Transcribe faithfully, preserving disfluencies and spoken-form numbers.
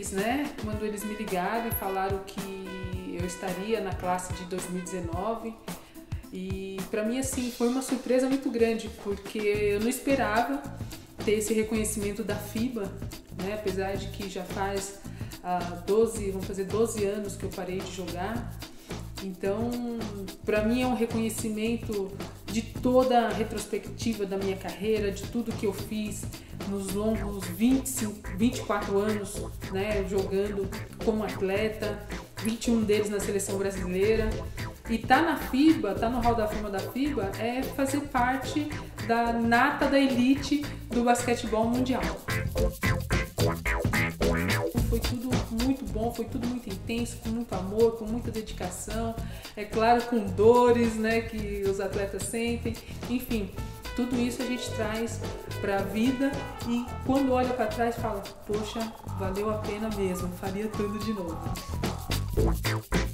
eles, né, quando eles me ligaram e falaram que eu estaria na classe de dois mil e dezenove. E para mim, assim, foi uma surpresa muito grande, porque eu não esperava ter esse reconhecimento da FIBA, né? Apesar de que já faz uh, doze, vão fazer doze anos que eu parei de jogar. Então, para mim é um reconhecimento de toda a retrospectiva da minha carreira, de tudo que eu fiz nos longos vinte e cinco, vinte e quatro anos, né, jogando como atleta, vinte e um deles na seleção brasileira. E tá na FIBA, tá no Hall da Fama da FIBA, é fazer parte da nata da elite do basquetebol mundial. Foi tudo muito bom, foi tudo muito intenso, com muito amor, com muita dedicação, é claro, com dores, né, que os atletas sentem, enfim, tudo isso a gente traz para a vida e quando olha para trás fala, poxa, valeu a pena mesmo, faria tudo de novo.